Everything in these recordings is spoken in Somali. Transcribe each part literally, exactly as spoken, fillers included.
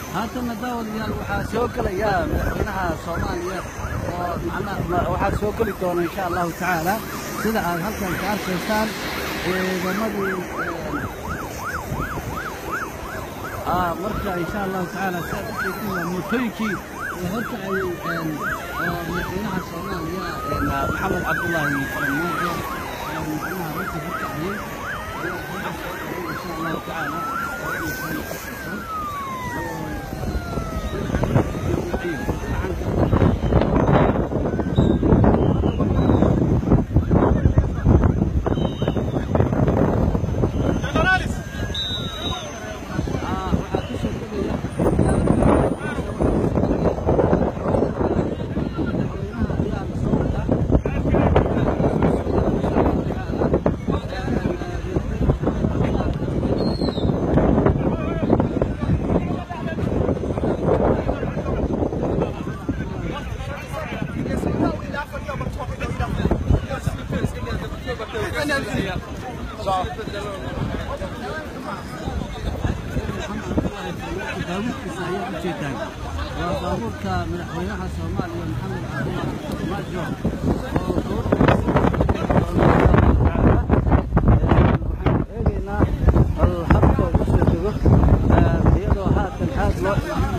هاتنا داود يا waxaa soo galaya madaxweynaha Soomaaliya oo macnaha waxaa soo gali doona insha Allah ta'ala sida aad halkan ka arkaysaan ciidamadii ah marka insha Allah ta'ala saadkiina mutooyinkii horta ay madaxweynaha Soomaaliya Maxamed Cabdullaahi Farmaajo madaxweynaha runtii ka kacay insha Allah ta'ala وبابورك مدحوينها Soomaaliya Maxamed Cabdullaahi Farmaajo waxaan eegaynaa hal habka uu soo tago iyadoo haatan aad loo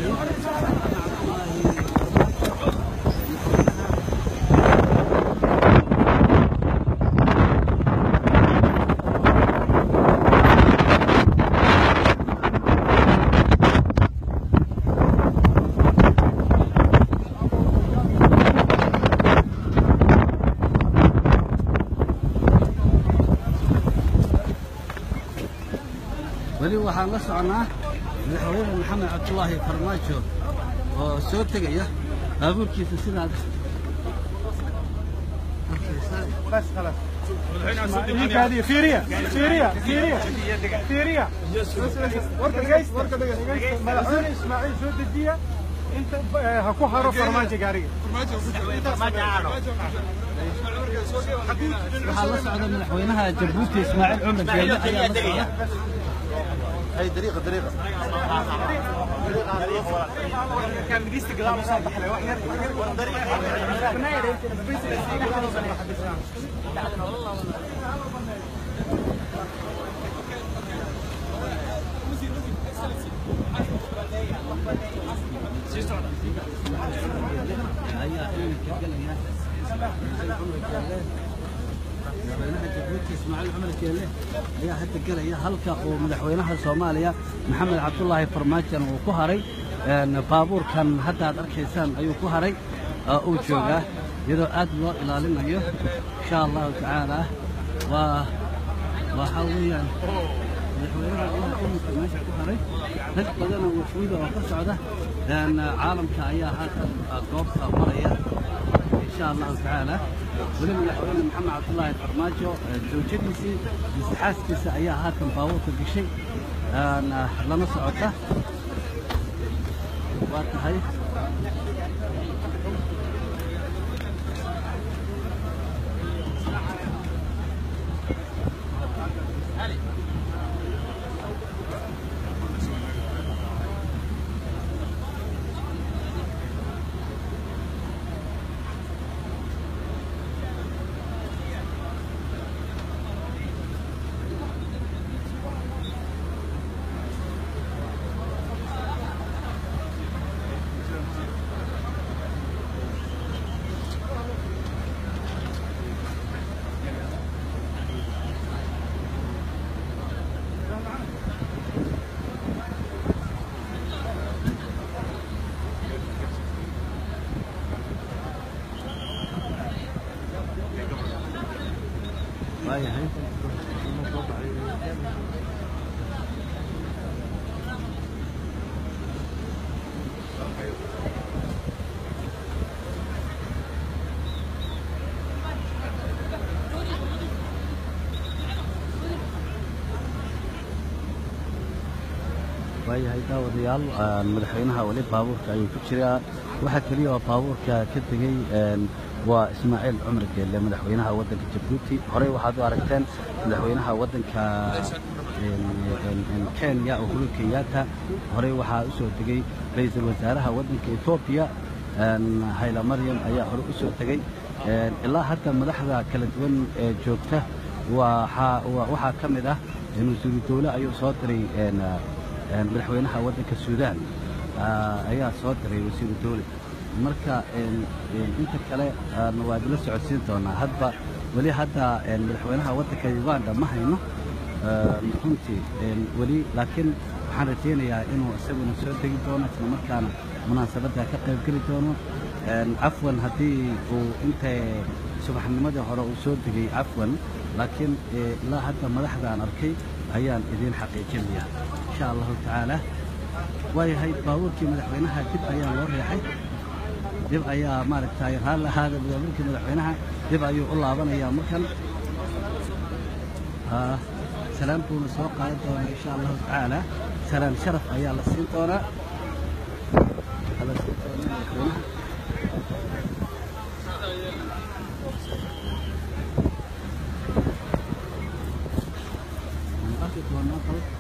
ولي waxaan la soconaa madaxweynaha Maxamed Cabdullaahi Farmaajo oo soo tagaya baabuurkiisa sidaad بس خلاص هذه فيريا فيريا فيريا فيريا ورقه جايز ورقه جايز ملحون اسماعيل سود الديه انت هكو حرف فرماجه قاريه فرماجه فرماجه waxaa la socda madaxweynaha Jabuuti Ismaaciil Cumar Geele ayaa la socda هي طريقة طريقة كان بديست قلام صباح له وحير madaxweynaha Jabuuti Ismaaciil Cumar Geele ayaa hadda galaya halka oo madaxweynaha Soomaaliya Maxamed Cabdullaahi Farmaajo uu ku haray baabuurkan hadda aad arkaysaan ayuu ku haray oo jooga iyadoo aad loo ilaalinayo insha Allah ta'ala waa waxa weeyaan madaxweynaha uu meesha ku haray dad badan oo wuxuuda oo ka socda caalamka ayaa hadda goobta maraya insha Allah ta'ala ولم مدحوينه محمد عبدالله فرماجو زوجتيسي مسحاسكيسا ayaa halkan baabuurka gashay ana lana socota waa tahay باي هاي waayahay daawadayaal madaxweynaha wali baabuurka ayuu ku jiraa waxa kaliya oo baabuurka ka tagay waa Ismaaciil Cumar Geele madaxweynaha waddanka Jabuuti horey waxaad u aragteen madaxweynaha waddanka Kenya Uhuru Kenyatta horey waxaa u soo tegay ra'iisul wasaaraha waddanka Ethiopia Haile Mariam ayaa hore u soo tegay ilaa hadda madaxda kala duwan ee joogta waxaa ka mid ah wasiiru dawle ayuu soo diray madaxweynaha waddanka Suudaan ayaa soo diray wasiiru dawle marka inta kale waad la socodsiin doonaa hadba wali hadda madaxweynaha waddanka Uganda ma hayno runtii wali laakiin waxaan rajaynayaa inuu isaguna soo degi doono isla markaana munaasabadda ka qayb geli doono cafwan haddii uu inta subaxnimadii hore uu soo degay cafwan laakiin ilaa hadda madaxdaan arkay ayaan idiin xaqiijinayaa insha allahu tacaala waayahay baabuurkii madaxweynaha dib ayaa loo reexay dib ayaa maaragtay raali ahaada baabuurkii madaxweynaha dib ayuu u laabanayaa markan سلام بون سوق قادة إن شاء الله تعالى سلام شرف أيال السلطانة هذا السلطانة